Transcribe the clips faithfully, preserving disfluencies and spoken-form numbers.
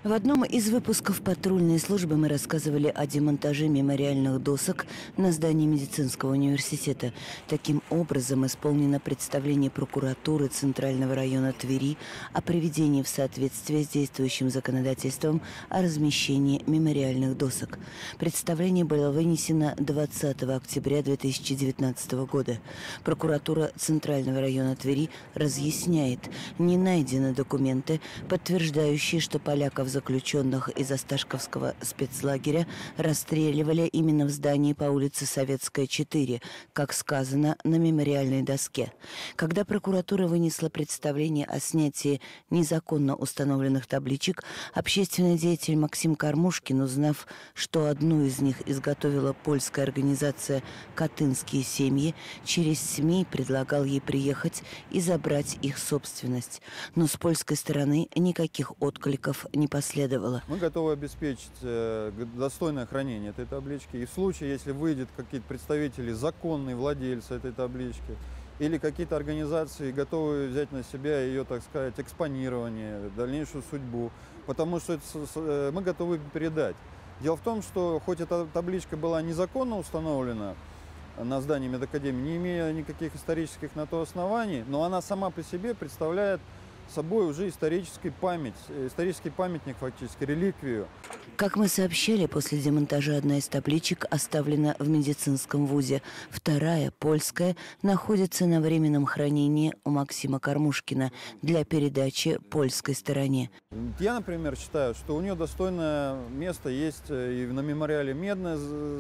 В одном из выпусков патрульной службы мы рассказывали о демонтаже мемориальных досок на здании медицинского университета. Таким образом исполнено представление прокуратуры Центрального района Твери о приведении в соответствие с действующим законодательством о размещении мемориальных досок. Представление было вынесено двадцатого октября две тысячи девятнадцатого года. Прокуратура Центрального района Твери разъясняет, не найдены документы, подтверждающие, что поляков, заключенных из Осташковского спецлагеря, расстреливали именно в здании по улице Советская, четыре, как сказано на мемориальной доске. Когда прокуратура вынесла представление о снятии незаконно установленных табличек, общественный деятель Максим Кармушкин, узнав, что одну из них изготовила польская организация «Катынские семьи», через СМИ предлагал ей приехать и забрать их собственность. Но с польской стороны никаких откликов не последовало. Мы готовы обеспечить достойное хранение этой таблички. И в случае, если выйдет какие-то представители, законные владельцы этой таблички, или какие-то организации готовы взять на себя ее, так сказать, экспонирование, дальнейшую судьбу, потому что это мы готовы передать. Дело в том, что хоть эта табличка была незаконно установлена на здании медакадемии, не имея никаких исторических на то оснований, но она сама по себе представляет собой уже исторический память, исторический памятник, фактически, реликвию. Как мы сообщали, после демонтажа одна из табличек оставлена в медицинском вузе. Вторая, польская, находится на временном хранении у Максима Кармушкина для передачи польской стороне. Я, например, считаю, что у нее достойное место есть и на мемориале Медное,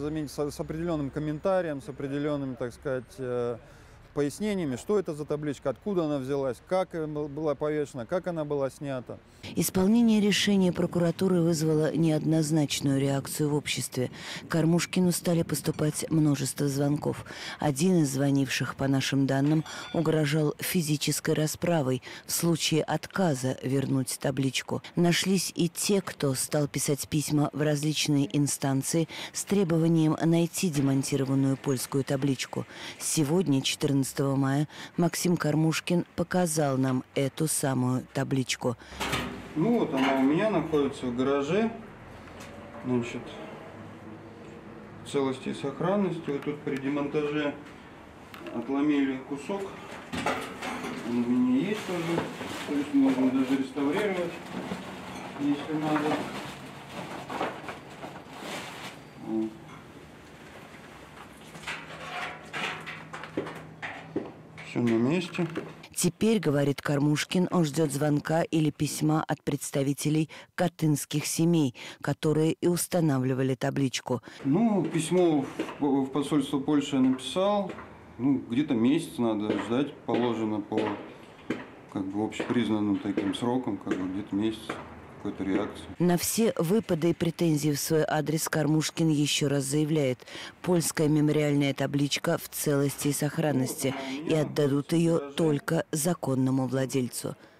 с определенным комментарием, с определенными, так сказать, пояснениями, что это за табличка, откуда она взялась, как была повешена, как она была снята. Исполнение решения прокуратуры вызвало неоднозначную реакцию в обществе. Кармушкину стали поступать множество звонков. Один из звонивших, по нашим данным, угрожал физической расправой в случае отказа вернуть табличку. Нашлись и те, кто стал писать письма в различные инстанции с требованием найти демонтированную польскую табличку. Сегодня, четырнадцатого мая, Максим Кармушкин показал нам эту самую табличку. Ну вот она у меня находится в гараже, значит, в целости и сохранности. Вот тут при демонтаже отломили кусок, он у меня есть тоже, то есть можно даже реставрировать, если надо. Вот. Все на месте. Теперь, говорит Кармушкин, он ждет звонка или письма от представителей катынских семей, которые и устанавливали табличку. Ну, письмо в посольство Польши я написал. Ну, где-то месяц надо ждать, положено по как бы общепризнанным таким срокам, как бы где-то месяц. Реакции. На все выпады и претензии в свой адрес Кармушкин еще раз заявляет: польская мемориальная табличка в целости и сохранности, и отдадут ее только законному владельцу.